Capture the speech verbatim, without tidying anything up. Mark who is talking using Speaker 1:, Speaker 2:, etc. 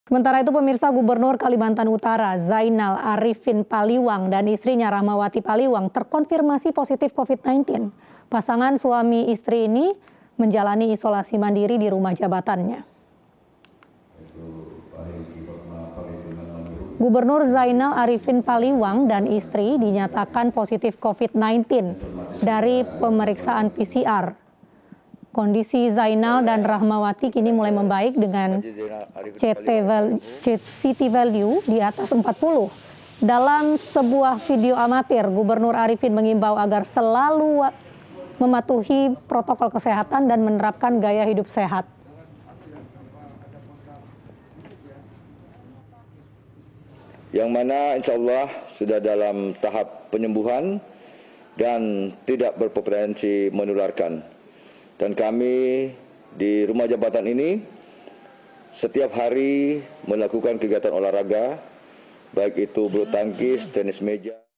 Speaker 1: Sementara itu pemirsa, Gubernur Kalimantan Utara Zainal Arifin Paliwang dan istrinya Rahmawati Paliwang terkonfirmasi positif covid sembilan belas. Pasangan suami istri ini menjalani isolasi mandiri di rumah jabatannya. Gubernur Zainal Arifin Paliwang dan istri dinyatakan positif covid sembilan belas dari pemeriksaan P C R. Kondisi Zainal dan Rahmawati kini mulai membaik dengan C T value di atas empat puluh. Dalam sebuah video amatir, Gubernur Arifin mengimbau agar selalu mematuhi protokol kesehatan dan menerapkan gaya hidup sehat.
Speaker 2: Yang mana insya Allah sudah dalam tahap penyembuhan dan tidak berpotensi menularkan. Dan kami di rumah jabatan ini setiap hari melakukan kegiatan olahraga, baik itu bulu tangkis, tenis meja.